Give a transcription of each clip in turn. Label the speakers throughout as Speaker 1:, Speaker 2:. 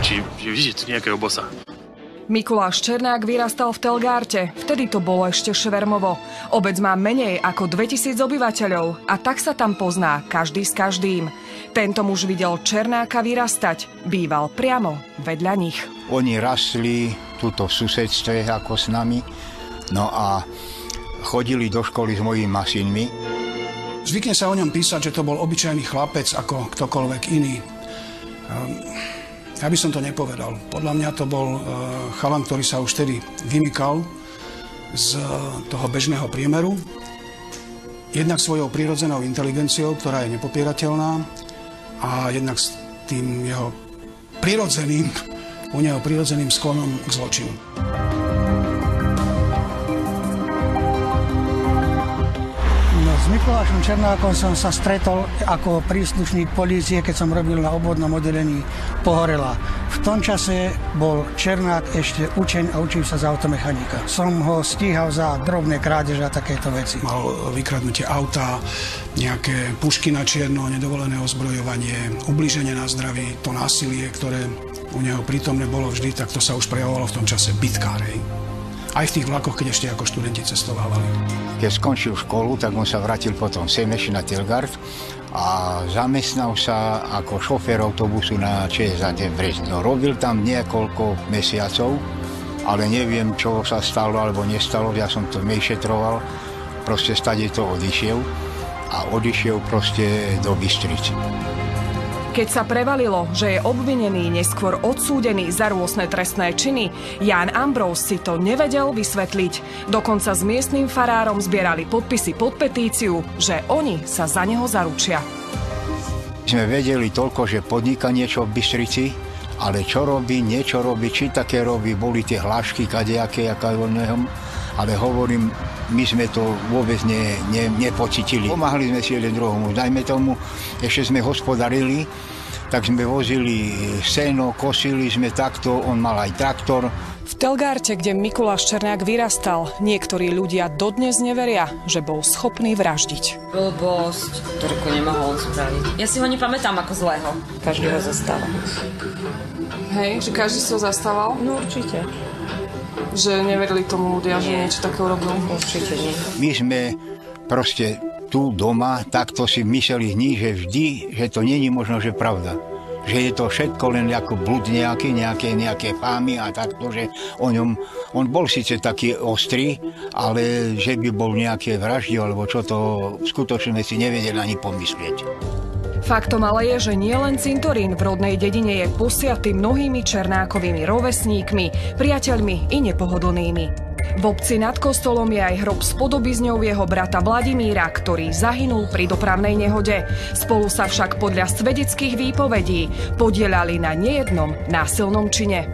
Speaker 1: či vidíte nejakého bossa.
Speaker 2: Mikuláš Černák vyrastal v Telgárte, vtedy to bolo ešte Švermovo. Obec má menej ako 2000 obyvateľov a tak sa tam pozná každý s každým. Tento muž videl Černáka vyrastať, býval priamo vedľa nich.
Speaker 3: Oni rastli tuto v susedstve ako s nami, no a chodili do školy s mojimi synmi.
Speaker 4: Zvykne sa o ňom písať, že to bol obyčajný chlapec ako ktokoľvek iný. Ja by som to nepovedal. Podľa mňa to bol chalan, ktorý sa už tedy vymykal z toho bežného priemeru. Jednak svojou prirodzenou inteligenciou, ktorá je nepopierateľná, a jednak s tým jeho prirodzeným sklonom k zločinu.
Speaker 5: S Mikulášom Černákom som sa stretol ako príslušník polície, keď som robil na obvodnom oddelení Pohorela. V tom čase bol Černák ešte učeň a učil sa za automechanika. Som ho stíhal za drobné krádeže a takéto veci.
Speaker 4: Mal vykradnutie auta, nejaké pušky na čierno, nedovolené ozbrojovanie, ublíženie na zdraví, to násilie, ktoré u neho prítomné bolo vždy, tak to sa už prejavovalo v tom čase bitkárej. Aj v tých vlakoch, keď ešte ako študenti cestovávali.
Speaker 3: Keď skončil školu, tak on sa vrátil potom sem ešte na Telgard a zamestnal sa ako šofér autobusu na ČSAT v Brezne. Robil tam niekoľko mesiacov, ale neviem, čo sa stalo alebo nestalo. Ja som to nešetroval. Proste stade to odišiel a odišiel proste do Bystrici.
Speaker 2: Keď sa prevalilo, že je obvinený, neskôr odsúdený za rôzne trestné činy, Ján Ambrós si to nevedel vysvetliť. Dokonca s miestnym farárom zbierali podpisy pod petíciu, že oni sa za neho zaručia.
Speaker 3: Sme vedeli toľko, že podniká niečo v Bystrici, ale čo robí, niečo robí, či také robí, boli tie hlášky kadejaké, ale hovorím, my sme to vôbec nepocitili. Pomáhali sme si jeden druhomu, dajme tomu, ešte sme hospodarili, tak sme vozili seno, kosili sme takto, on mal aj traktor.
Speaker 2: V Telgárte, kde Mikuláš Černák vyrastal, niektorí ľudia dodnes neveria, že bol schopný vraždiť.
Speaker 6: Blbosť, ktorú nemohol on spraviť. Ja si ho nepamätám ako zlého. Každý ho zastával.
Speaker 2: Hej, že každý si ho zastával?
Speaker 6: No určite.
Speaker 2: Že neverili tomu ľudia, že niečo také urobil?
Speaker 6: Určite nie.
Speaker 3: My sme proste tu doma takto si mysleli že vždy, že to nie je možno, že pravda. Že je to všetko len ako blud nejaké fámy a takto, že on bol síce taký ostrý, ale že by bol nejaké vraždy, alebo čo to skutočne si nevedeli ani pomyslieť.
Speaker 2: Faktom ale je, že nielen cintorín v rodnej dedine je posiatý mnohými Černákovými rovesníkmi, priateľmi i nepohodlnými. V obci nad kostolom je aj hrob s podobizňou jeho brata Vladimíra, ktorý zahynul pri dopravnej nehode. Spolu sa však podľa svedeckých výpovedí podieľali na nejednom násilnom čine.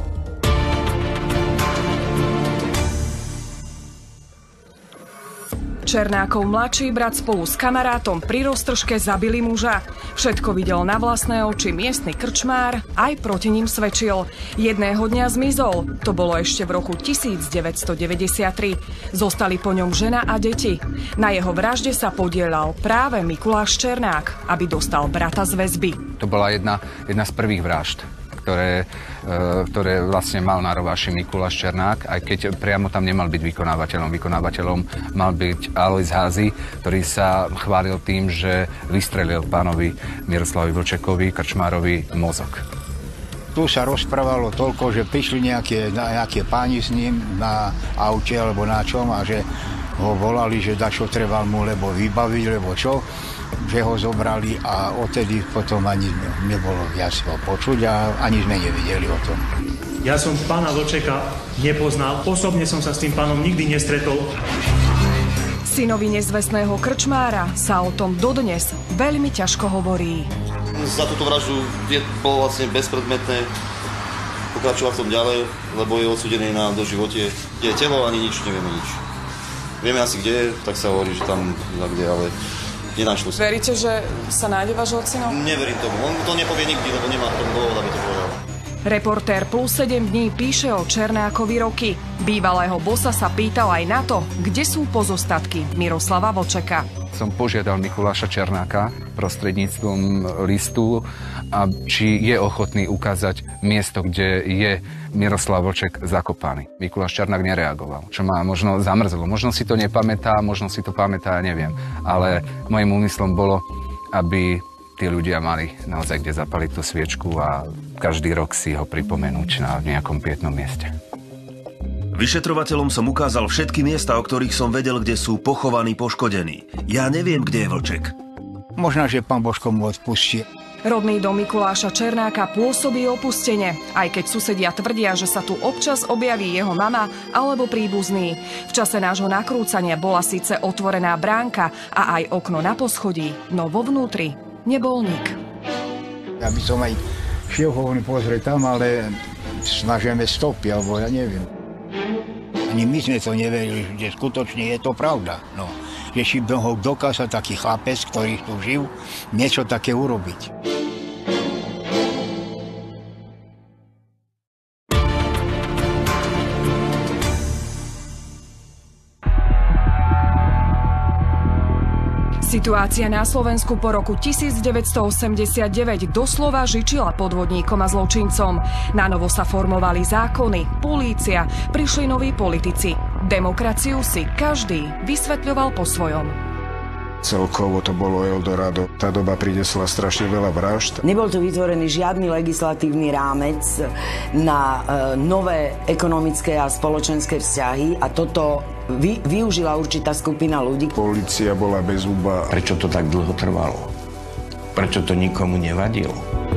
Speaker 2: Černákov mladší brat spolu s kamarátom pri roztržke zabili muža. Všetko videl na vlastné oči miestny krčmár, aj proti ním svedčil. Jedného dňa zmizol, to bolo ešte v roku 1993. Zostali po ňom žena a deti. Na jeho vražde sa podieľal práve Mikuláš Černák, aby dostal brata z väzby.
Speaker 7: To bola jedna z prvých vražd, ktoré vlastne mal na rováši Mikuláš Černák, aj keď priamo tam nemal byť vykonávateľom. Vykonávateľom mal byť Alojz Házy, ktorý sa chválil tým, že vystrelil pánovi Miroslavovi Vlčekovi, krčmárovi, mozog.
Speaker 3: Tu sa rozprávalo toľko, že prišli nejaké páni s ním na aute alebo na čom a že ho volali, že dačo treba mu lebo vybaviť, lebo čo, že ho zobrali a odtedy potom ani nebolo viac ho počuť a ani sme nevedeli o tom.
Speaker 8: Ja som pána Vlčeka nepoznal, osobne som sa s tým pánom nikdy nestretol.
Speaker 2: Synovi nezvestného krčmára sa o tom dodnes veľmi ťažko hovorí.
Speaker 9: Za túto vraždu bolo vlastne bezpredmetné pokračovať v tom ďalej, lebo je odsúdený na doživotie. Je telo, ani nič, nevieme nič. Vieme asi kde je, tak sa hovorí, že tam kde, ale nenašlo sa.
Speaker 2: Veríte, že sa nájde váš ocino?
Speaker 9: Neverím tomu, on to nepovie nikdy, lebo nemá tom dôvod, aby to povedal.
Speaker 2: Reportér Plus 7 dní píše o Černákovi roky. Bývalého bossa sa pýtal aj na to, kde sú pozostatky Miroslava Vlčeka.
Speaker 7: som požiadal Mikuláša Černáka prostredníctvom listu, či je ochotný ukázať miesto, kde je Miroslav Vlček zakopaný. Mikuláš Černák nereagoval, čo ma možno zamrzlo. Možno si to nepamätá, možno si to pamätá, neviem. Ale mojím úmyslom bolo, aby tí ľudia mali naozaj kde zapaliť tú sviečku a každý rok si ho pripomenúť na nejakom pietnom mieste.
Speaker 10: Vyšetrovateľom som ukázal všetky miesta, o ktorých som vedel, kde sú pochovaní poškodení. Ja neviem, kde je Vlček.
Speaker 3: Možno, že pán Božko mu odpustí.
Speaker 2: Rodný dom Mikuláša Černáka pôsobí opustene, aj keď susedia tvrdia, že sa tu občas objaví jeho mama alebo príbuzný. V čase nášho nakrúcania bola síce otvorená bránka a aj okno na poschodí, no vo vnútri nebol nik.
Speaker 3: Ja by som aj šiel pozrieť tam, ale snažíme stopy, alebo ja neviem. Ani my sme to neverili, že skutočne je to pravda. No, že si mohol dokázať taký chlapec, ktorý tu žil, niečo také urobiť.
Speaker 2: Situácia na Slovensku po roku 1989 doslova žičila podvodníkom a zločincom. Na novo sa formovali zákony, polícia, prišli noví politici. Demokraciu si každý vysvetľoval po svojom.
Speaker 11: Celkovo to bolo Eldorado. Tá doba priniesla strašne veľa vražd.
Speaker 12: Nebol tu vytvorený žiadny legislatívny rámec na nové ekonomické a spoločenské vzťahy a toto využila určitá skupina ľudí.
Speaker 11: Polícia bola bez zuba.
Speaker 13: Prečo to tak dlho trvalo? Prečo to nikomu nevadilo?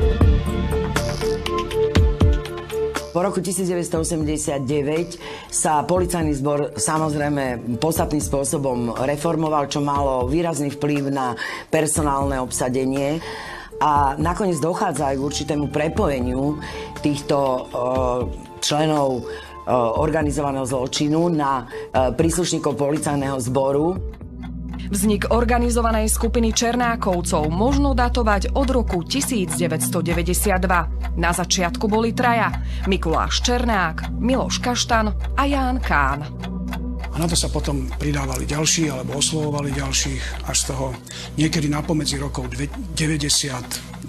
Speaker 12: Po roku 1989 sa policajný zbor samozrejme podstatným spôsobom reformoval, čo malo výrazný vplyv na personálne obsadenie. A nakoniec dochádza aj k určitému prepojeniu týchto členov organizovaného zločinu na príslušníkov policajného zboru.
Speaker 2: Vznik organizovanej skupiny Černákovcov možno datovať od roku 1992. Na začiatku boli traja: Mikuláš Černák, Miloš Kaštan a Ján Kán.
Speaker 4: A na to sa potom pridávali ďalší, alebo oslovovali ďalších, až z toho niekedy napomedzi rokov 92,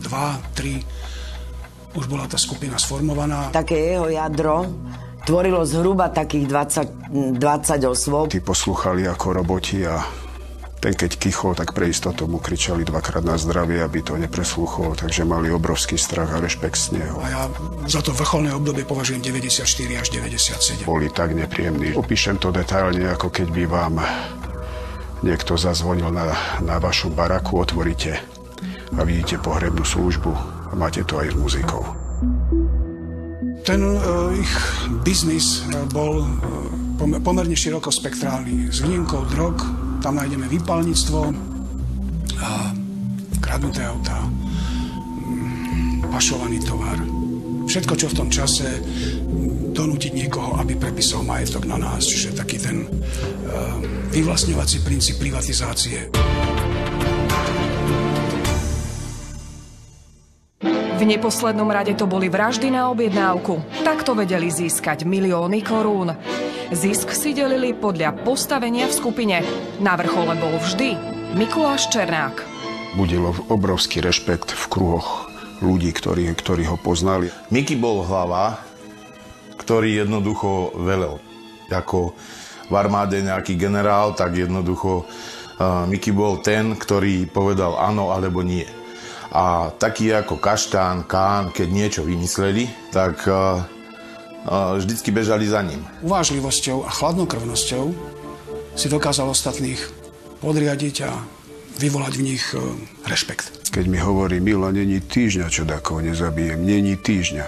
Speaker 4: 3 už bola tá skupina sformovaná.
Speaker 12: Také jeho jadro tvorilo zhruba takých 20 osôb.
Speaker 11: Tí poslúchali ako roboti a ten keď kýchol, tak pre istotu mu kričali dvakrát na zdravie, aby to nepreslúchol, takže mali obrovský strach a rešpekt z neho.
Speaker 4: A ja za to vrcholné obdobie považujem 94 až 97.
Speaker 11: Boli tak nepríjemní. Opíšem to detailne, ako keď by vám niekto zazvonil na vašu baraku, otvoríte a vidíte pohrebnú službu a máte to aj s muzikou.
Speaker 4: Ten ich biznis bol pomerne širokospektrálny. S výnimkou drog, tam nájdeme výpalníctvo, kradnuté autá, pašovaný tovar. Všetko, čo v tom čase donútiť niekoho, aby prepísal majetok na nás. Čiže taký ten vyvlastňovací princíp privatizácie.
Speaker 2: V neposlednom rade to boli vraždy na objednávku. Takto vedeli získať milióny korún. Zisk si delili podľa postavenia v skupine. Na vrchole bol vždy Mikuláš Černák.
Speaker 11: Budilo obrovský rešpekt v kruhoch ľudí, ktorí ho poznali.
Speaker 14: Miky bol hlava, ktorý jednoducho velel. Ako v armáde nejaký generál, tak jednoducho Miky bol ten, ktorý povedal áno alebo nie. A taký ako Kaštán, Kán, keď niečo vymysleli, tak vždycky bežali za ním.
Speaker 4: Uvážlivosťou a chladnokrvnosťou si dokázal ostatných podriadiť a vyvolať v nich rešpekt.
Speaker 11: Keď mi hovorí Milo, není týždňa, čo takého nezabijem, není týždňa.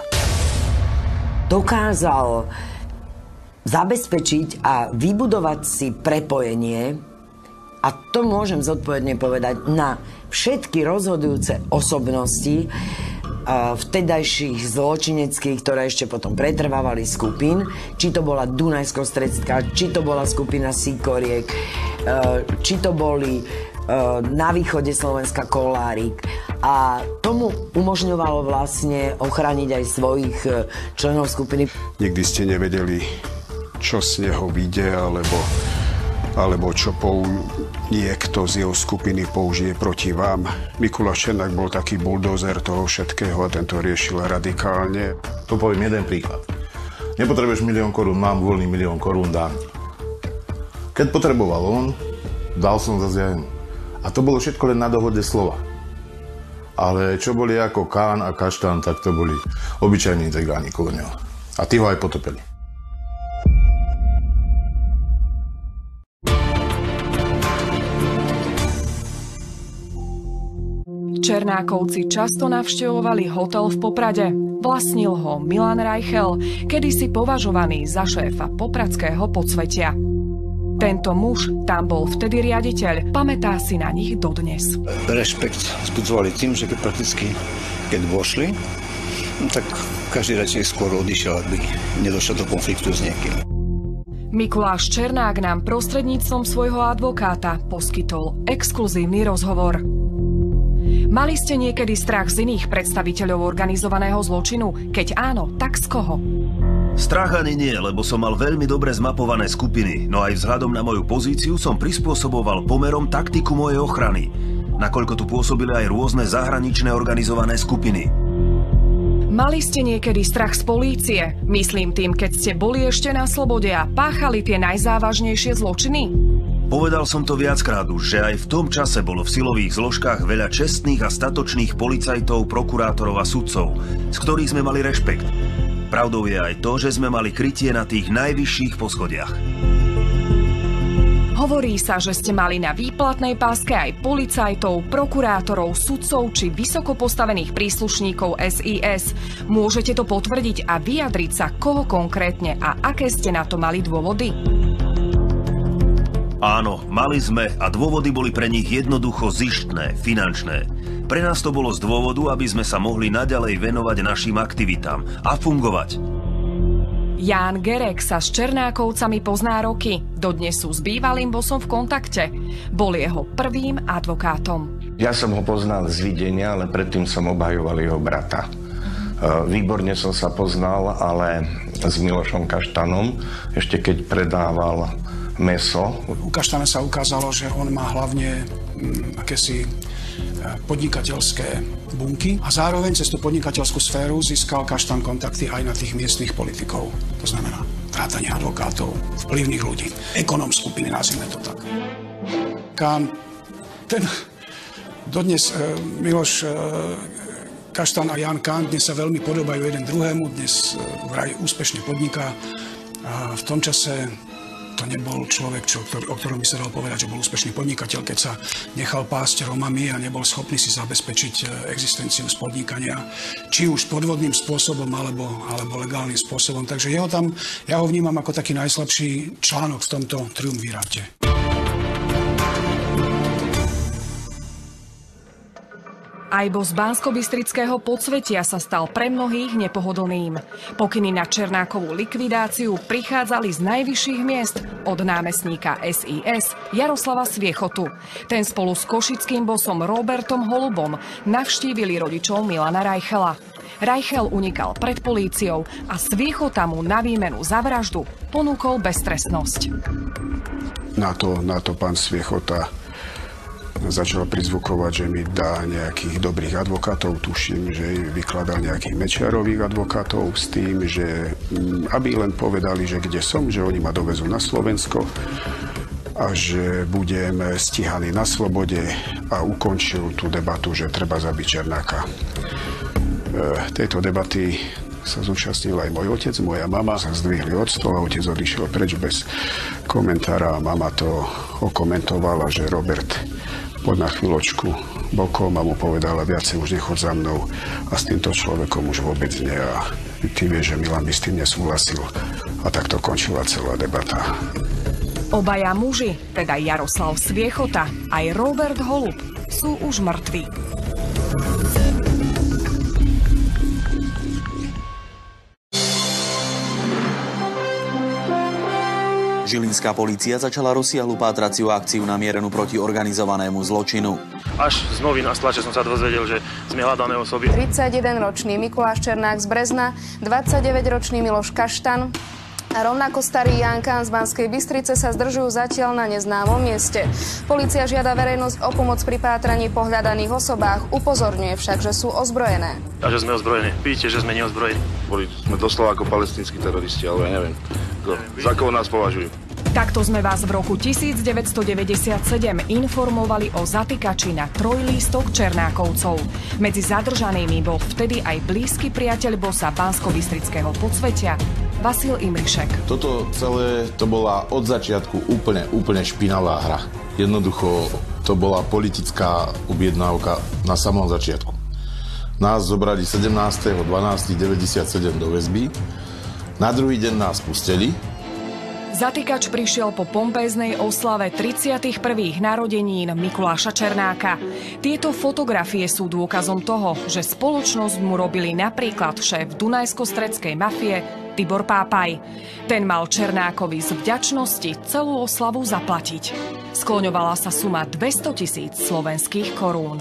Speaker 12: Dokázal zabezpečiť a vybudovať si prepojenie, a to môžem zodpovedne povedať, na všetky rozhodujúce osobnosti vtedajších zločineckých, ktoré ešte potom pretrvávali skupín, či to bola Dunajsko-Stredská, či to bola skupina Sikoriek, či to boli na východe Slovenska Kolárik. A tomu umožňovalo vlastne ochrániť aj svojich členov skupiny.
Speaker 11: Nikdy ste nevedeli, čo z neho vyjde, alebo alebo čo niekto z jeho skupiny použije proti vám. Mikuláš Černák bol taký buldozer toho všetkého a tento riešil radikálne.
Speaker 14: To poviem jeden príklad. Nepotrebuješ 1 000 000 korún, mám voľný 1 000 000 korún, dám. Keď potreboval on, dal som zase ja. A to bolo všetko len na dohode slova. Ale čo boli ako Kán a Kaštán, tak to boli obyčajní cigáni kolo neho. A tí ho aj potopili.
Speaker 2: Černákovci často navštevovali hotel v Poprade. Vlastnil ho Milan Reichel, kedysi považovaný za šéfa popradského podsvetia. Tento muž tam bol vtedy riaditeľ, pamätá si na nich dodnes.
Speaker 15: Rešpekt vzbudzovali tým, že keď vošli, tak každý radšej skôr odišiel, aby nedošlo do konfliktu s niekým.
Speaker 2: Mikuláš Černák nám prostredníctvom svojho advokáta poskytol exkluzívny rozhovor. Mali ste niekedy strach z iných predstaviteľov organizovaného zločinu? Keď áno, tak z koho?
Speaker 10: Strach ani nie, lebo som mal veľmi dobre zmapované skupiny, no aj vzhľadom na moju pozíciu som prispôsoboval pomerom taktiku mojej ochrany, nakoľko tu pôsobili aj rôzne zahraničné organizované skupiny.
Speaker 2: Mali ste niekedy strach z polície? Myslím tým, keď ste boli ešte na slobode a páchali tie najzávažnejšie zločiny?
Speaker 10: Povedal som to viackrát už, že aj v tom čase bolo v silových zložkách veľa čestných a statočných policajtov, prokurátorov a sudcov, z ktorých sme mali rešpekt. Pravdou je aj to, že sme mali krytie na tých najvyšších poschodiach.
Speaker 2: Hovorí sa, že ste mali na výplatnej páske aj policajtov, prokurátorov, sudcov či vysoko postavených príslušníkov SIS. Môžete to potvrdiť a vyjadriť sa, koho konkrétne a aké ste na to mali dôvody?
Speaker 10: Áno, mali sme a dôvody boli pre nich jednoducho zištné, finančné. Pre nás to bolo z dôvodu, aby sme sa mohli naďalej venovať našim aktivitám a fungovať.
Speaker 2: Ján Gerek sa s Černákovcami pozná roky. Dodnes sú s bývalým bosom v kontakte. Bol jeho prvým advokátom.
Speaker 13: Ja som ho poznal z videnia, ale predtým som obhajoval jeho brata. Výborne som sa poznal, ale s Milošom Kaštanom, ešte keď predával mäso.
Speaker 4: U Kaštana sa ukázalo, že on má hlavne akési podnikateľské bunky a zároveň cez tú podnikateľskú sféru získal Kaštan kontakty aj na tých miestnych politikov. To znamená vrátanie advokátov, vplyvných ľudí, ekonom skupiny, nazvime to tak. Kán, ten dodnes Miloš Kaštan a Jan Kán dnes sa veľmi podobajú jeden druhému, dnes vraj úspešne podniká a v tom čase to nebol človek, o ktorom by sa dal povedať, že bol úspešný podnikateľ, keď sa nechal pásť Romami a nebol schopný si zabezpečiť existenciu z podnikania, či už podvodným spôsobom, alebo legálnym spôsobom. Takže ja ho vnímam ako taký najslabší článok v tomto triumviráte.
Speaker 2: Aj boss Banskobystrického podsvetia sa stal pre mnohých nepohodlným. Pokyny na Černákovú likvidáciu prichádzali z najvyšších miest od námestníka SIS Jaroslava Sviechotu. Ten spolu s košickým bosom Robertom Holubom navštívili rodičov Milana Reichela. Reichel unikal pred políciou a Sviechota mu na výmenu za vraždu ponúkol beztrestnosť.
Speaker 11: Na to pán Sviechota začal prizvukovať, že mi dá nejakých dobrých advokátov, tuším, že vykladal nejakých Mečiarových advokátov s tým, že aby len povedali, že kde som, že oni ma dovezú na Slovensko a že budem stíhaný na slobode a ukončil tú debatu, že treba zabiť Černáka. Tejto debaty sa zúčastnil aj môj otec, moja mama sa zdvihli od stola, otec odišiel preč bez komentára a mama to okomentovala, že Robert, poď na chvíľočku bokom a mu povedala, viacej už nechod za mnou a s týmto človekom už vôbec nie a ty vieš, že Milan by s tým nesúhlasil a takto končila celá debata.
Speaker 2: Obaja muži, teda Jaroslav Sviechota aj Robert Holub, sú už mŕtvi.
Speaker 16: Žilinská polícia začala rozsiahlu pátraciu akciu namierenú proti organizovanému zločinu.
Speaker 1: Až z novín a z tlače som sa dozvedel, že sme hľadané osoby.
Speaker 17: 31-ročný Mikuláš Černák z Brezna, 29-ročný Miloš Kaštan A rovnako starý Ján Kahn z Banskej Bystrice sa zdržujú zatiaľ na neznámom mieste. Polícia žiada verejnosť o pomoc pri pátraní po hľadaných osobách. Upozorňuje však, že sú ozbrojené.
Speaker 1: A že sme ozbrojení. Vidíte, že sme neozbrojení.
Speaker 18: Boli sme doslova ako palestínsky teroristi, ale ja neviem, za koho nás považujú.
Speaker 2: Takto sme vás v roku 1997 informovali o zatýkači na trojlístok Černákovcov. Medzi zadržanými bol vtedy aj blízky priateľ bossa Banskobystrického podsvetia Vasil Imrišek.
Speaker 14: Toto celé to bola od začiatku úplne špinavá hra. Jednoducho to bola politická objednávka na samom začiatku. Nás zobrali 17.12.97 do väzby. Na druhý deň nás pustili.
Speaker 2: Zatýkač prišiel po pompéznej oslave 31. narodenín Mikuláša Černáka. Tieto fotografie sú dôkazom toho, že spoločnosť mu robili napríklad šéf dunajsko-stredskej mafie Tibor Pápaj. Ten mal Černákovi z vďačnosti celú oslavu zaplatiť. Skloňovala sa suma 200 000 slovenských korún.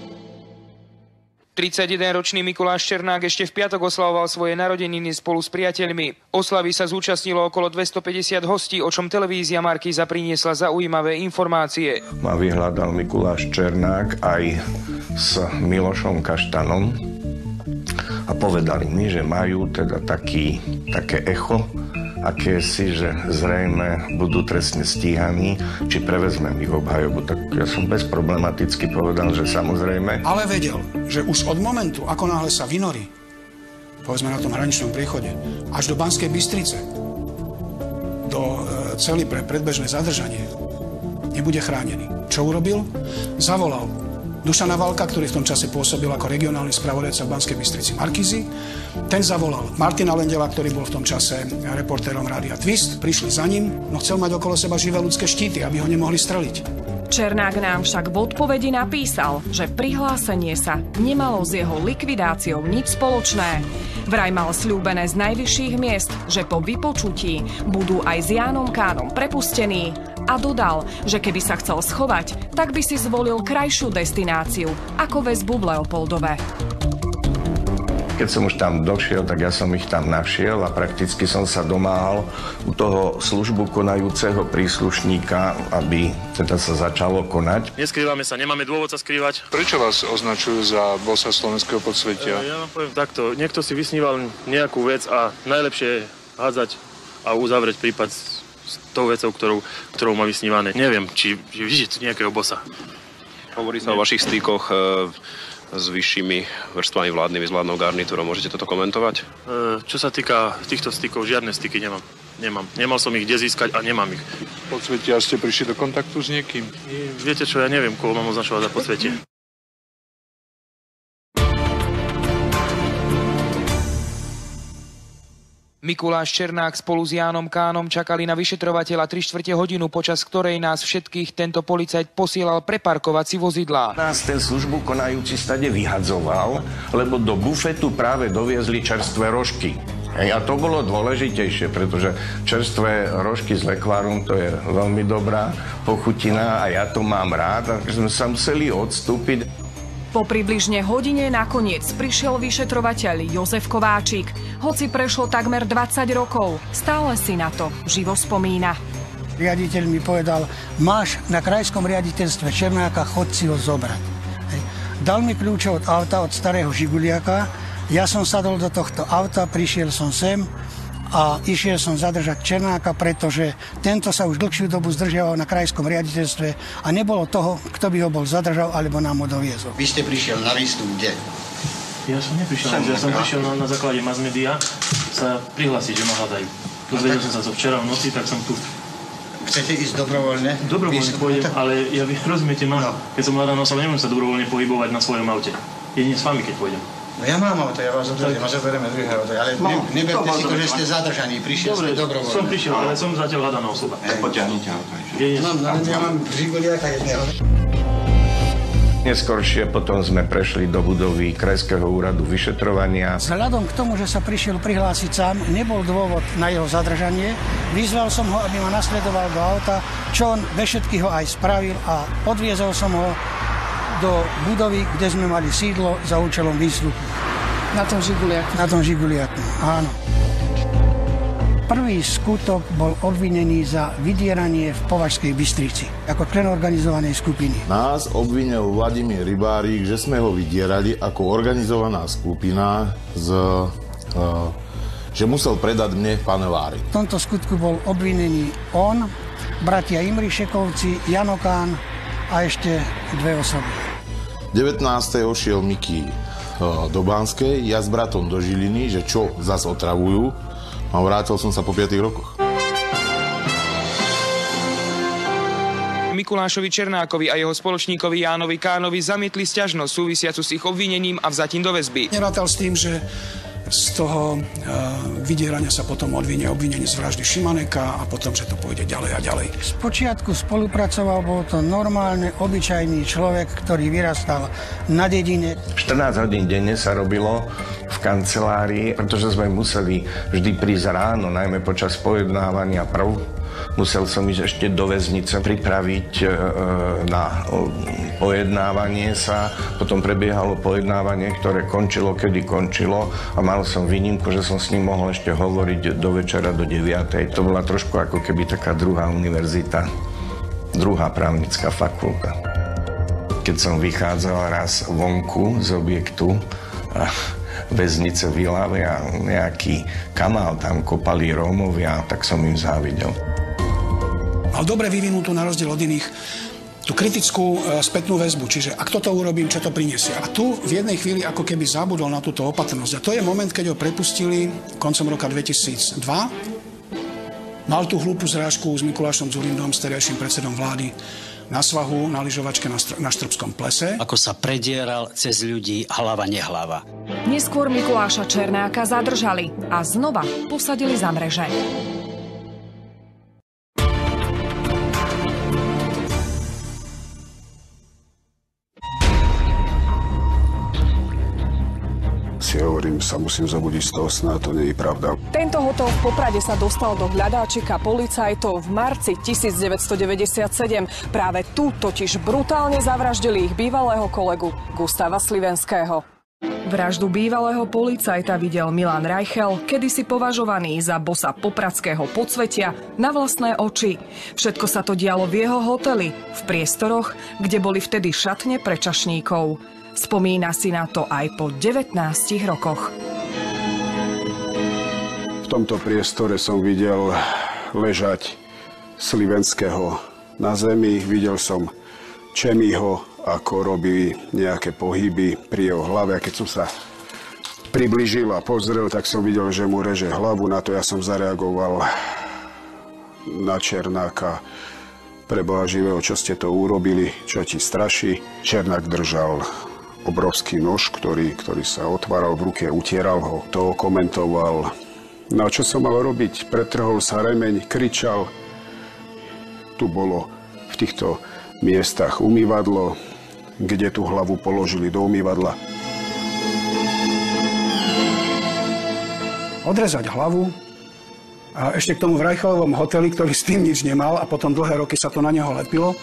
Speaker 19: 31-ročný Mikuláš Černák ešte v piatok oslavoval svoje narodeniny spolu s priateľmi. Oslavy sa zúčastnilo okolo 250 hostí, o čom televízia Markíza priniesla zaujímavé informácie.
Speaker 13: Ma vyhľadal Mikuláš Černák aj s Milošom Kaštanom a povedali mi, že majú teda také echo, akési, že zrejme budú trestne stíhaní, či prevezmem ich obhajobu. Tak ja som bezproblematicky povedal, že samozrejme.
Speaker 4: Ale vedel, že už od momentu, ako náhle sa vynorí, povedzme na tom hraničnom priechode, až do Banskej Bystrice, do cely pre predbežné zadržanie, nebude chránený. Čo urobil? Zavolal Dušana Valka, ktorý v tom čase pôsobil ako regionálny spravodajca v Banskej Bystrici Markízy. Ten zavolal Martina Lendela, ktorý bol v tom čase reportérom Rádia Twist. Prišli za ním, no chcel mať okolo seba živé ľudské štíty, aby ho nemohli streliť.
Speaker 2: Černák nám však v odpovedi napísal, že prihlásenie sa nemalo s jeho likvidáciou nič spoločné. Vraj mal sľúbené z najvyšších miest, že po vypočutí budú aj s Jánom Kahnom prepustení. A dodal, že keby sa chcel schovať, tak by si zvolil krajšiu destináciu, ako väzbu v Leopoldove.
Speaker 13: Keď som už tam došiel, tak ja som ich tam našiel a prakticky som sa domáhal u toho službu konajúceho príslušníka, aby teda sa začalo konať.
Speaker 1: Neskrývame sa, nemáme dôvod sa skrývať.
Speaker 20: Prečo vás označujú za bossa slovenského podsvetia?
Speaker 1: Ja vám poviem takto, niekto si vysníval nejakú vec a najlepšie je hádzať a uzavrieť prípad s tou vecou, ktorou má vysnívané. Neviem, či vidíte nejakého bossa.
Speaker 21: Hovorí sa o vašich stykoch s vyššími vrstvami vládnymi, s vládnou garnitúrou. Môžete toto komentovať?
Speaker 1: Čo sa týka týchto stykov, žiadne styky nemám. Nemal som ich kde získať a nemám ich.
Speaker 20: Podsvetia ste prišli do kontaktu s niekým?
Speaker 1: Viete čo, ja neviem, koho mám označovať za podsvetie.
Speaker 19: Mikuláš Černák spolu s Jánom Kahnom čakali na vyšetrovateľa 3/4 hodinu, počas ktorej nás všetkých tento policajt posielal preparkovať si vozidlá.
Speaker 13: Nás ten službu konajúci stade vyhadzoval, lebo do bufetu práve doviezli čerstvé rožky. A to bolo dôležitejšie, pretože čerstvé rožky z lekvárum to je veľmi dobrá pochutina a ja to mám rád, takže sme sa museli odstúpiť.
Speaker 2: Po približne hodine nakoniec prišiel vyšetrovateľ Jozef Kováčik. Hoci prešlo takmer 20 rokov, stále si na to živo spomína.
Speaker 5: Riaditeľ mi povedal, máš na krajskom riaditeľstve Černáka, chod si ho zobrať. Dal mi kľúče od auta, od starého Žiguliaka. Ja som sadol do tohto auta, prišiel som sem a išiel som zadržať Černáka, pretože tento sa už dlhšiu dobu zdržiaval na krajskom riaditeľstve a nebolo toho, kto by ho bol zadržal alebo nám ho doviezol.
Speaker 22: Vy ste prišiel na výstup kde?
Speaker 1: Ja som neprišiel, ja som prišiel na základe mass media sa prihlásiť, že ma hľadajú. Dozvedel som sa to včera v noci, tak som tu.
Speaker 22: Chcete ísť dobrovoľne?
Speaker 1: Dobrovoľne pôjdem, ale ja vy rozumiete ma, keď som hľadaný osoba, nemôžem sa dobrovoľne pohybovať na svojom aute. Jedine s vami, keď pôjdem.
Speaker 22: No ja mám auto, ja vás odvediem a zoberieme druhé auto, ale neberte si to, že ste zadržaní, prišiel ste dobrovoľne.
Speaker 1: Som prišiel, ale som zatiaľ hľadaná osoba.
Speaker 22: Potiahnite auto. Ja mám Žiguliaka jedného.
Speaker 13: Neskôršie potom sme prešli do budovy Krajského úradu vyšetrovania.
Speaker 5: Vzhľadom k tomu, že sa prišiel prihlásiť sám, nebol dôvod na jeho zadržanie. Vyzval som ho, aby ma nasledoval do auta, čo on ve všetky ho aj spravil a odviezol som ho do budovy, kde sme mali sídlo za účelom výsluchu.
Speaker 2: Na tom Žiguliaku?
Speaker 5: Na tom Žiguliaku, áno. prvý skutok bol obvinený za vydieranie v Považskej Bystrici ako člen organizovanej skupiny.
Speaker 14: Nás obvinil Vladimír Rybárik, že sme ho vydierali ako organizovaná skupina, že musel predať mne panelári.
Speaker 5: V tomto skutku bol obvinený on, bratia Imrišekovci, Jano Kán a ešte dve osoby. 19.
Speaker 14: šiel Miky do Banskej, ja s bratom do Žiliny, že čo zas otravujú, a vrátil som sa po 5 rokoch.
Speaker 19: Mikulášovi Černákovi a jeho spoločníkovi Jánovi Kánovi zamietli sťažnosť súvisiacu s ich obvinením a vzatím do väzby.
Speaker 4: Nerátal s tým, že z toho vydierania sa potom odvinie obvinenie z vraždy Šimaneka a potom, že to pôjde ďalej a ďalej.
Speaker 5: Spočiatku spolupracoval, bol to normálne, obyčajný človek, ktorý vyrastal na dedine.
Speaker 13: 14 hodín denne sa robilo v kancelárii, pretože sme museli vždy prísť ráno, najmä počas pojednávania prv. Musel som ísť ešte do väznice pripraviť na pojednávanie sa. Potom prebiehalo pojednávanie, ktoré končilo, kedy končilo. A mal som výnimku, že som s ním mohol ešte hovoriť do večera, do 9. To bola trošku ako keby taká druhá univerzita, druhá právnická fakulta. Keď som vychádzal raz vonku z objektu a väznice v Ilave a nejaký kanál tam kopali Rómovia, tak som im závidel.
Speaker 4: Mal dobre vyvinutú, na rozdiel od iných, tú kritickú spätnú väzbu. Čiže ak toto urobím, čo to prinesie. A tu v jednej chvíli ako keby zabudol na túto opatrnosť. A to je moment, keď ho prepustili koncom roka 2002. Mal tú hlúpu zrážku s Mikulášom Dzurindom, s terajším predsedom vlády, na svahu, na lyžovačke na Štrbskom plese.
Speaker 6: Ako sa predieral cez ľudí hlava nehlava.
Speaker 2: Neskôr Mikuláša Černáka zadržali a znova posadili za mreže.
Speaker 11: Si hovorím, sa musím zobudiť z toho sna, to nie je pravda.
Speaker 2: Tento hotel v Poprade sa dostal do hľadáčika policajtov v marci 1997. Práve tu totiž brutálne zavraždili ich bývalého kolegu Gustava Slivenského. Vraždu bývalého policajta videl Milan Reichel, kedysi považovaný za bossa popradského podsvetia, na vlastné oči. Všetko sa to dialo v jeho hoteli, v priestoroch, kde boli vtedy šatne pre čašníkov. Spomína si na to aj po 19 rokoch.
Speaker 11: V tomto priestore som videl ležať Slivenského na zemi. Videl som Čemiho, ako robí nejaké pohyby pri jeho hlave. A keď som sa priblížil a pozrel, tak som videl, že mu reže hlavu. Na to ja som zareagoval na Černáka. Pre Boha živého, čo ste to urobili, čo ti straší. Černák držal obrovský nož, ktorý sa otváral v ruke, utieral ho. To komentoval. No a čo som mal robiť? Pretrhol sa remeň, kričal. Tu bolo v týchto miestach umývadlo, kde tú hlavu položili do umývadla.
Speaker 4: Odrezať hlavu a ešte k tomu v Reichelovom hoteli, ktorý s tým nič nemal a potom dlhé roky sa to na neho lepilo.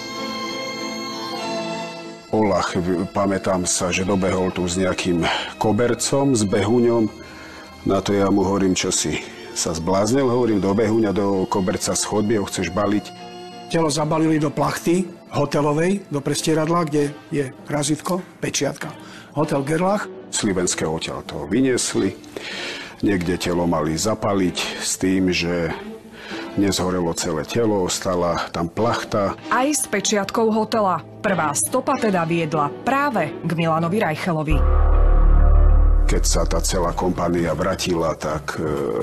Speaker 11: Olach, pamätám sa, že dobehol tu s nejakým kobercom, s behuňom. Na to ja mu hovorím, čo si sa zbláznil, hovorím, do behuňa, do koberca z chodby, ho chceš baliť.
Speaker 4: Telo zabalili do plachty hotelovej, do prestieradla, kde je razítko, pečiatka. Hotel Gerlach.
Speaker 11: Slivenského odtiaľ toho vyniesli. Niekde telo mali zapaliť s tým, že nezhorelo celé telo, ostala tam plachta.
Speaker 2: Aj s pečiatkou hotela. Prvá stopa teda viedla práve k Milanovi Reichelovi.
Speaker 11: Keď sa tá celá kompánia vrátila, tak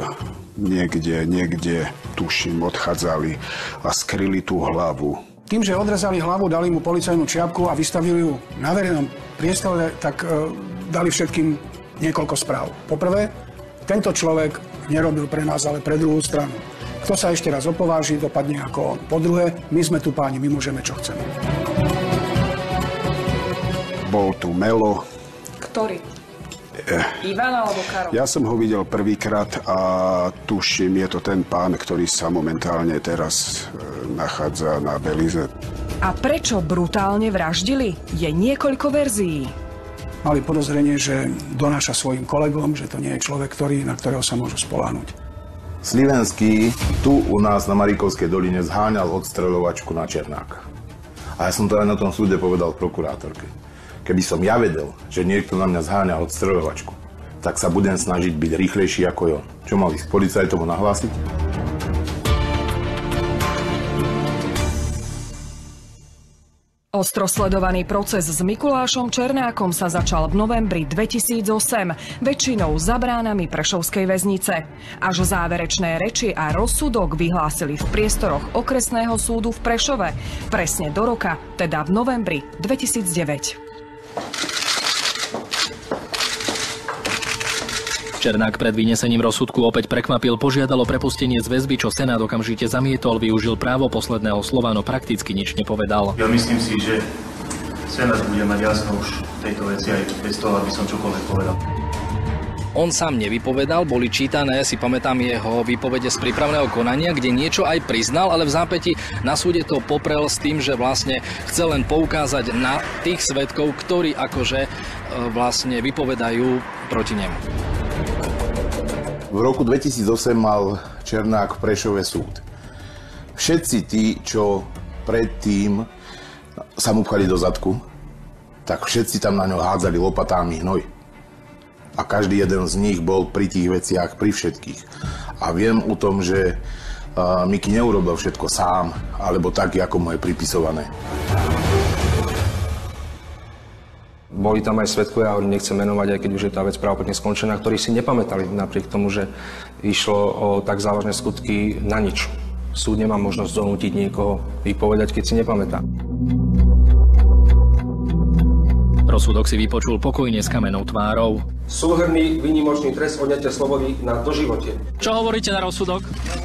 Speaker 11: niekde, tuším, odchádzali a skryli tú hlavu.
Speaker 4: Tým, že odrezali hlavu, dali mu policajnú čiapku a vystavili ju na verejnom priestore, tak dali všetkým niekoľko správ. Poprvé, tento človek nerobil pre nás, ale pre druhú stranu. Kto sa ešte raz opováži, dopadne ako on. Po druhé, my sme tu páni, my môžeme, čo chceme.
Speaker 11: Bol tu Melo.
Speaker 2: Ktorý? Ivan alebo Karol?
Speaker 11: Ja som ho videl prvýkrát a tuším, je to ten pán, ktorý sa momentálne teraz nachádza na Belize.
Speaker 2: A prečo brutálne vraždili? Je niekoľko verzií.
Speaker 4: Mali podozrenie, že donáša svojim kolegom, že to nie je človek, na ktorého sa môžu spoľahnúť.
Speaker 14: Slivenský tu u nás na Maríkovskej doline zháňal odstreľovačku na Černáka. A ja som to aj na tom súde povedal prokurátorke. Keby som ja vedel, že niekto na mňa zháňa odstreľovačku, tak sa budem snažiť byť rýchlejší ako on. Čo mal ísť policajtom nahlásiť?
Speaker 2: Ostro sledovaný proces s Mikulášom Černákom sa začal v novembri 2008, väčšinou za bránami Prešovskej väznice. Až záverečné reči a rozsudok vyhlásili v priestoroch okresného súdu v Prešove. Presne do roka, teda v novembri 2009.
Speaker 8: Černák pred vynesením rozsudku opäť prekvapil, požiadal o prepustenie z väzby, čo Senát okamžite zamietol, využil právo posledného slova, no prakticky nič nepovedal.
Speaker 1: Ja myslím si, že Senát bude mať jasno už v tejto veci aj bez toho, aby som čokoľvek povedal.
Speaker 8: On sám nevypovedal, boli čítané, si pamätám jeho výpovede z prípravného konania, kde niečo aj priznal, ale v zápäti na súde to poprel s tým, že vlastne chcel len poukázať na tých svedkov, ktorí akože vlastne vypovedajú proti nemu.
Speaker 14: V roku 2008 mal Černák v Prešove súd. Všetci tí, čo predtým sa mu pchali do zadku, tak všetci tam na ňo hádzali lopatami hnoj. A každý jeden z nich bol pri tých veciach, pri všetkých. A viem o tom, že Miki neurobil všetko sám, alebo tak, ako mu je pripisované.
Speaker 9: Boli tam aj svedkovia, ja nechcem menovať, aj keď už je tá vec právoplatne skončená, ktorí si nepamätali napriek tomu, že išlo o tak závažné skutky na nič. Súd nemá možnosť donútiť niekoho vypovedať, keď si nepamätá.
Speaker 8: Rozsudok si vypočul pokojne s kamennou tvárou.
Speaker 9: Súhrnný výnimočný trest odňatia slobody na doživotie.
Speaker 8: Čo hovoríte na rozsudok?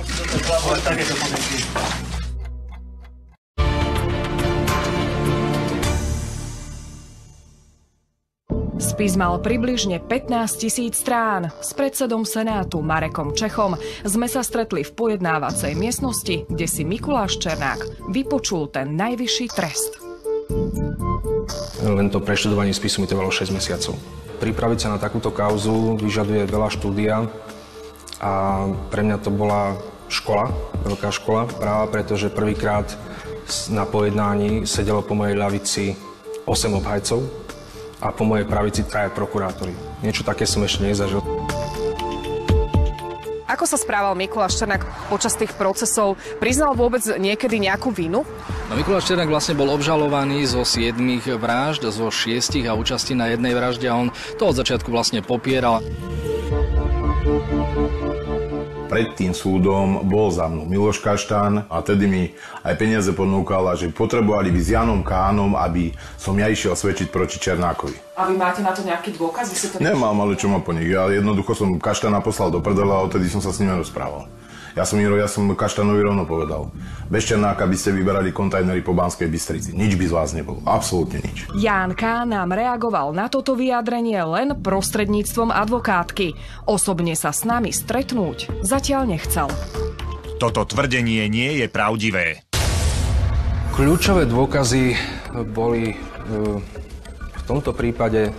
Speaker 2: Spis mal približne 15 000 strán. S predsedom Senátu Marekom Čechom sme sa stretli v pojednávacej miestnosti, kde si Mikuláš Černák vypočul ten najvyšší trest.
Speaker 9: Len to preštudovanie spisu mi trvalo 6 mesiacov. Pripraviť sa na takúto kauzu vyžaduje veľa štúdia a pre mňa to bola škola, veľká škola práva, pretože prvýkrát na pojednání sedelo po mojej ľavici 8 obhajcov a po mojej pravici 3 prokurátori. Niečo také som ešte nezažil.
Speaker 2: Ako sa správal Mikuláš Černák počas tých procesov? Priznal vôbec niekedy nejakú vinu?
Speaker 8: No, Mikuláš Černák vlastne bol obžalovaný zo 7 vražd, zo 6 a účasti na jednej vražde a on to od začiatku vlastne popieral.
Speaker 14: Pred tým súdom bol za mnou Miloš Kaštán a tedy mi aj peniaze ponúkala, že potrebovali by s Janom Kánom, aby som ja išiel svedčiť proti Černákovi.
Speaker 2: A vy máte na to nejaký dôkaz?
Speaker 14: Nemám, ale čo má po nich. Ja jednoducho som Kaštána poslal do prdela a odtedy som sa s ním rozprával. Ja som Kaštánovi rovno povedal. Bez Černáka by ste vyberali kontajnery po Banskej Bystrici. Nič by z vás nebolo. Absolútne nič.
Speaker 2: Ján K. nám reagoval na toto vyjadrenie len prostredníctvom advokátky. Osobne sa s nami stretnúť zatiaľ nechcel.
Speaker 23: Toto tvrdenie nie je pravdivé.
Speaker 9: Kľúčové dôkazy boli v tomto prípade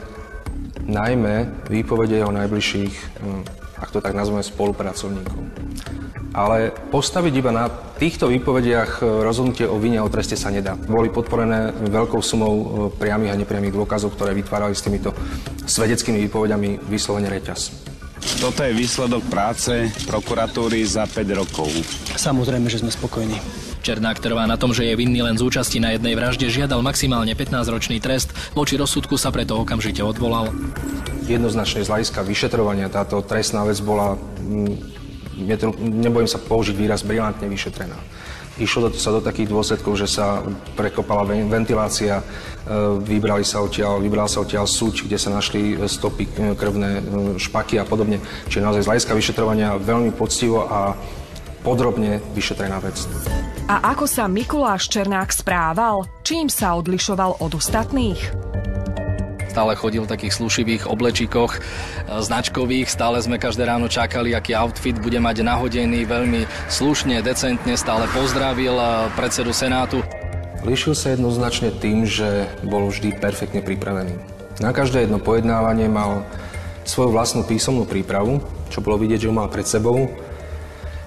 Speaker 9: najmä výpovede jeho najbližších, ak to tak nazveme, spolupracovníkov. Ale postaviť iba na týchto výpovediach rozhodnutie o vine a o treste sa nedá. Boli podporené veľkou sumou priamych a nepriamých dôkazov, ktoré vytvárali s týmito svedeckými výpovediami vyslovene reťaz.
Speaker 24: Toto je výsledok práce prokuratúry za 5 rokov.
Speaker 25: Samozrejme, že sme spokojní.
Speaker 8: Černák trvá na tom, že je vinný len z účasti na jednej vražde, žiadal maximálne 15-ročný trest, voči rozsudku sa preto okamžite odvolal.
Speaker 9: Jednoznačne z hľadiska vyšetrovania táto trestná vec bola, nebojím sa použiť výraz, brilantne vyšetrená. Išlo sa do takých dôsledkov, že sa prekopala ventilácia, vybrala sa odtiaľ suť, kde sa našli stopy, krvné špaky a podobne. Čiže naozaj z hľadiska vyšetrovania veľmi poctivo a podrobne vyšetrená vec.
Speaker 2: A ako sa Mikuláš Černák správal? Čím sa odlišoval od ostatných?
Speaker 8: Stále chodil v takých slušivých oblečíkoch značkových, stále sme každé ráno čakali, aký outfit bude mať nahodený, veľmi slušne, decentne, stále pozdravil predsedu Senátu.
Speaker 9: Líšil sa jednoznačne tým, že bol vždy perfektne pripravený. Na každé jedno pojednávanie mal svoju vlastnú písomnú prípravu, čo bolo vidieť, že ho mal pred sebou.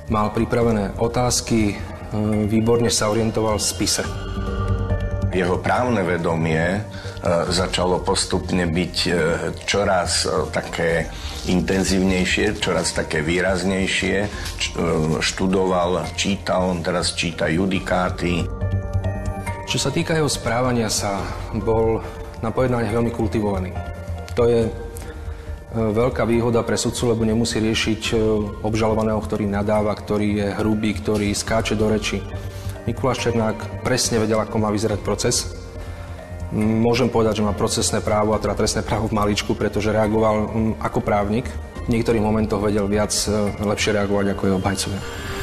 Speaker 9: Mal pripravené otázky, výborne sa orientoval v spise.
Speaker 13: Jeho právne vedomie začalo postupne byť čoraz také intenzívnejšie, čoraz také výraznejšie. Študoval, čítal, on teraz číta judikáty.
Speaker 9: Čo sa týka jeho správania sa, bol na pojednaniach veľmi kultivovaný. To je veľká výhoda pre sudcu, lebo nemusí riešiť obžalovaného, ktorý nadáva, ktorý je hrubý, ktorý skáče do reči. Mikuláš Černák presne vedel, ako má vyzerať proces. Môžem povedať, že má procesné právo, a teda trestné právo v maličku, pretože reagoval ako právnik. V niektorých momentoch vedel lepšie reagovať ako jeho obhajcovia.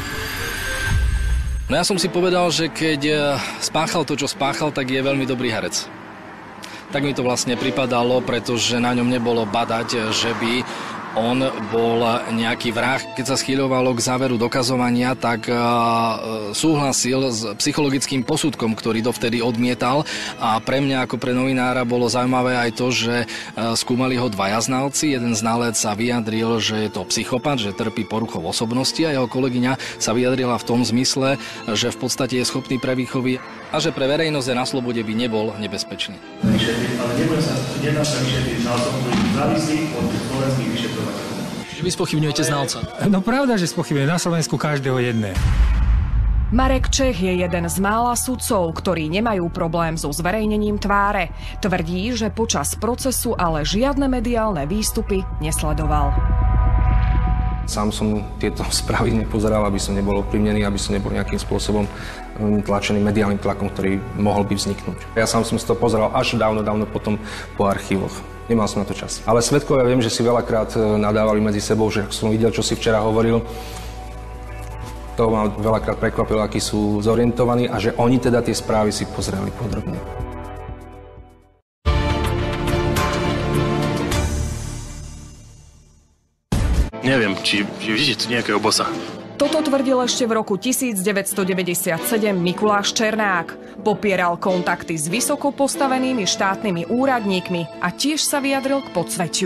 Speaker 8: No ja som si povedal, že keď spáchal to, čo spáchal, tak je veľmi dobrý herec. Tak mi to vlastne pripadalo, pretože na ňom nebolo badať, že by on bol nejaký vrah. Keď sa schýľovalo k záveru dokazovania, tak súhlasil s psychologickým posudkom, ktorý dovtedy odmietal. A pre mňa ako pre novinára bolo zaujímavé aj to, že skúmali ho dvaja znalci. Jeden znalec sa vyjadril, že je to psychopat, že trpí poruchou osobnosti, a jeho kolegyňa sa vyjadrila v tom zmysle, že v podstate je schopný pre výchovy a že pre verejnosť na slobode by nebol nebezpečný.
Speaker 1: Ale nedá sa vyšetriť znalcom, ktorý závislí od slovenských vyšetrovateľov.
Speaker 8: Že vy spochybňujete znalca?
Speaker 3: No pravda, že spochybňujem na Slovensku každého jedného.
Speaker 2: Marek Čech je jeden z mála sudcov, ktorí nemajú problém so zverejnením tváre. Tvrdí, že počas procesu ale žiadne mediálne výstupy nesledoval.
Speaker 9: Sám som tieto správy nepozeral, aby som nebol ovplyvnený, aby som nebol nejakým spôsobom tlačený mediálnym tlakom, ktorý mohol by vzniknúť. Ja sám som si to pozeral až dávno potom po archívoch. Nemal som na to čas. Ale svedkovia, viem, že si veľakrát nadávali medzi sebou, že som videl, čo si včera hovoril. To ma veľakrát prekvapilo, akí sú zorientovaní a že oni teda tie správy si pozreli podrobne.
Speaker 1: Neviem, či vidíte tu nejakého bossa.
Speaker 2: Toto tvrdil ešte v roku 1997 Mikuláš Černák. Popieral kontakty s vysoko postavenými štátnymi úradníkmi a tiež sa vyjadril k podsvetiu.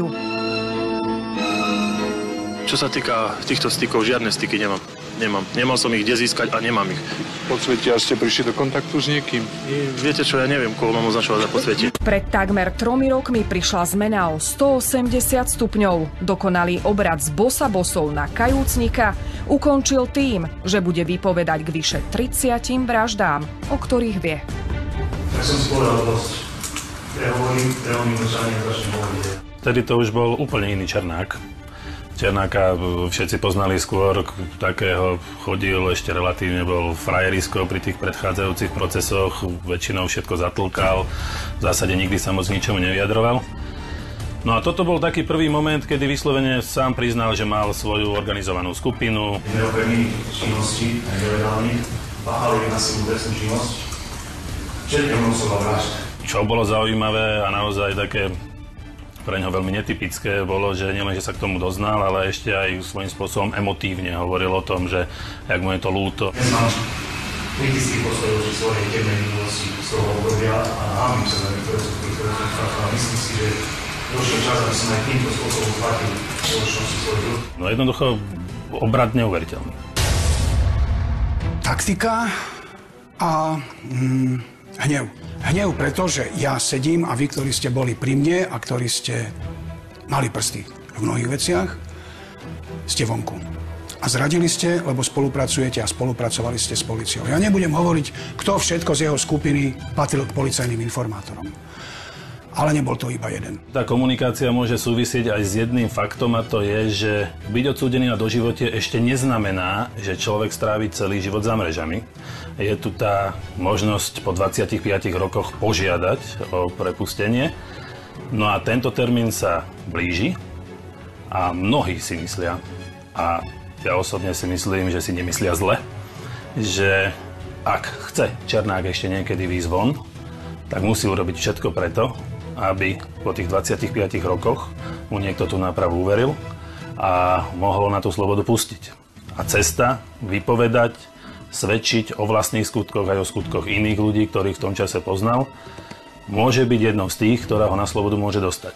Speaker 1: Čo sa týka týchto stykov, žiadne styky nemám. Nemal som ich kde získať a nemám ich.
Speaker 20: Podsvetia ste prišli do kontaktu s niekým?
Speaker 1: Viete čo, ja neviem, koho mám označovať za podsvetie.
Speaker 2: Pred takmer 3 rokmi prišla zmena o 180 stupňov. Dokonalý obrad z bossa-bossov na kajúcnika ukončil tým, že bude vypovedať k vyše 30 vraždám, o ktorých vie.
Speaker 1: Tak som si povedal dosť. Ja hovorím, začnem hovoriť.
Speaker 7: Vtedy to už bol úplne iný Černák. Černáka všetci poznali skôr, takého chodil, ešte relatívne bol frajerisko pri tých predchádzajúcich procesoch, väčšinou všetko zatlkal, v zásade nikdy sa moc ničomu nevyjadroval. No a toto bol taký prvý moment, kedy vyslovene sám priznal, že mal svoju organizovanú skupinu.
Speaker 1: Neopremných činností, nelegálnych, páchali na silu trestnú činnosť, všetkým nosová vražd.
Speaker 7: Čo bolo zaujímavé a naozaj také pre ňo veľmi netypické bolo, že nielen, že sa k tomu doznal, ale ešte aj svojím spôsobom emotívne hovoril o tom, že jak mu je to ľúto.
Speaker 1: Dnes mám kritický postoj voči svojej temnej minulosti z toho obdobia a hámim sa za niektoré skutky, ktoré som spáchal. Myslím si, že došiel čas, aby som aj týmto spôsobom platil spoločnosti svoj ľud.
Speaker 7: No jednoducho obrad neuveriteľný.
Speaker 4: Taktika a hnev. Hnev, pretože ja sedím a vy, ktorí ste boli pri mne a ktorí ste mali prsty v mnohých veciach, ste vonku. A zradili ste, lebo spolupracujete a spolupracovali ste s políciou. Ja nebudem hovoriť, kto všetko z jeho skupiny patril k policajným informátorom. Ale nebol to iba jeden.
Speaker 7: Tá komunikácia môže súvisieť aj s jedným faktom, a to je, že byť odsúdený na doživote ešte neznamená, že človek strávi celý život za mrežami. Je tu tá možnosť po 25 rokoch požiadať o prepustenie. No a tento termín sa blíži a mnohí si myslia, a ja osobne si myslím, že si nemyslia zle, že ak chce Černák ešte niekedy výjsť von, tak musí urobiť všetko preto, aby po tých 25 rokoch mu niekto tú nápravu uveril a mohol na tú slobodu pustiť. A cesta vypovedať, svedčiť o vlastných skutkoch aj o skutkoch iných ľudí, ktorých v tom čase poznal, môže byť jednou z tých, ktorá ho na slobodu môže dostať.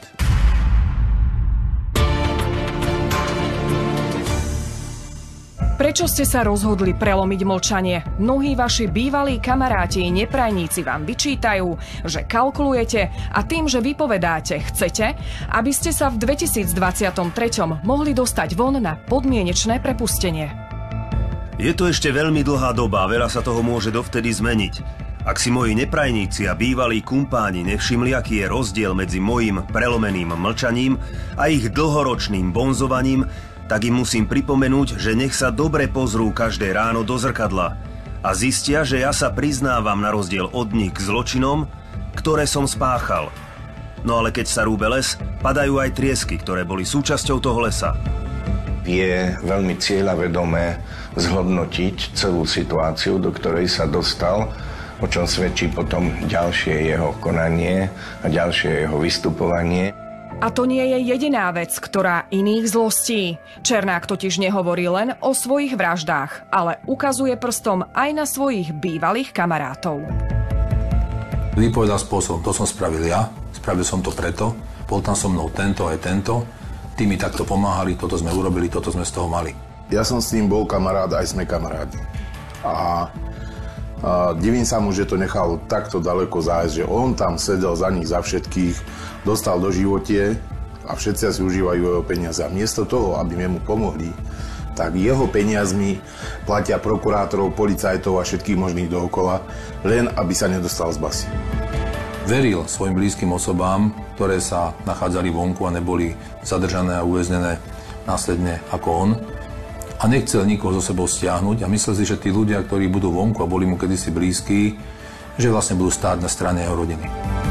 Speaker 2: Prečo ste sa rozhodli prelomiť mlčanie? Mnohí vaši bývalí kamaráti i neprajníci vám vyčítajú, že kalkulujete a tým, že vypovedáte, chcete, aby ste sa v 2023 mohli dostať von na podmienečné prepustenie.
Speaker 10: Je to ešte veľmi dlhá doba a veľa sa toho môže dovtedy zmeniť. Ak si moji neprajníci a bývalí kumpáni nevšimli, aký je rozdiel medzi mojím prelomeným mlčaním a ich dlhoročným bonzovaním, tak im musím pripomenúť, že nech sa dobre pozrú každé ráno do zrkadla a zistia, že ja sa priznávam na rozdiel od nich k zločinom, ktoré som spáchal. No ale keď sa rúbe les, padajú aj triesky, ktoré boli súčasťou toho lesa.
Speaker 13: Je veľmi cieľavedomé zhodnotiť celú situáciu, do ktorej sa dostal, o čom svedčí potom ďalšie jeho konanie a ďalšie jeho vystupovanie.
Speaker 2: A to nie je jediná vec, ktorá iných zlostí. Černák totiž nehovorí len o svojich vraždách, ale ukazuje prstom aj na svojich bývalých kamarátov.
Speaker 12: Vypovedal spôsobom, to som spravil ja, spravil som to preto, bol tam so mnou tento aj tento, tí mi takto pomáhali, toto sme urobili, toto sme z toho mali.
Speaker 14: Ja som s ním bol kamarát, aj sme kamarádi. A divím sa mu, že to nechal takto daleko zájsť, že on tam sedel za nich, za všetkých, dostal do životie a všetci si užívajú jeho peniaze. A miesto toho, aby mu pomohli, tak jeho peniazmi platia prokurátorov, policajtov a všetkých možných dookola, len aby sa nedostal z basy.
Speaker 12: Veril svojim blízkym osobám, ktoré sa nachádzali vonku a neboli zadržané a uväznené následne ako on, a nechcel nikoho zo sebou stiahnuť a myslel si, že tí ľudia, ktorí budú vonku a boli mu kedysi blízki, že vlastne budú stáť na strane jeho rodiny.